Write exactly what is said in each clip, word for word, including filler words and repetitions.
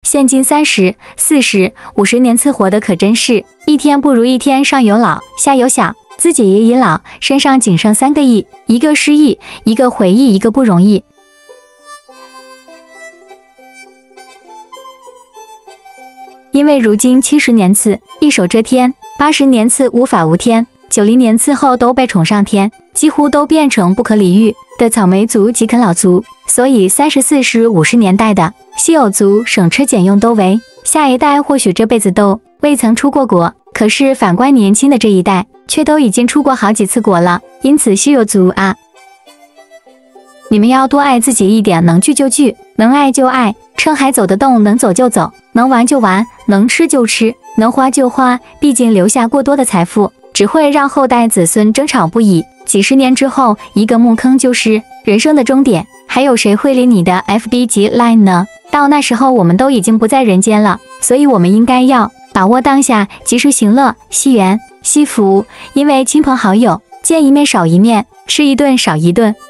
现今三十、四十、五十年次活的可真是一天不如一天，上有老，下有小，自己也已老，身上仅剩三个亿，一个失忆，一个回忆，一个不容易。因为如今七十年次一手遮天，八十年次无法无天，九零年次后都被宠上天，几乎都变成不可理喻的草莓族及啃老族，所以三十、四十、五十年代的稀有族省吃俭用都为，下一代或许这辈子都未曾出过国，可是反观年轻的这一代，却都已经出过好几次国了。因此稀有族啊，你们要多爱自己一点，能聚就聚，能爱就爱，趁还走得动，能走就走，能玩就玩，能吃就吃，能花就花。毕竟留下过多的财富，只会让后代子孙争吵不已。几十年之后，一个墓坑就是人生的终点，还有谁会理你的 F B 及 Line 呢？到那时候，我们都已经不在人间了，所以我们应该要把握当下，及时行乐，惜缘惜福。因为亲朋好友见一面少一面，吃一顿少一顿。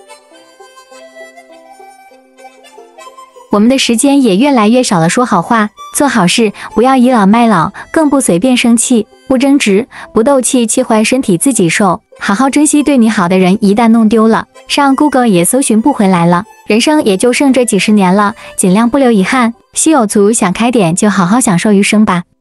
我们的时间也越来越少了，说好话，做好事，不要倚老卖老，更不随便生气，不争执，不斗气，气坏身体自己受。好好珍惜对你好的人，一旦弄丢了，上 Google 也搜寻不回来了。人生也就剩这几十年了，尽量不留遗憾。稀有族想开点，就好好享受余生吧。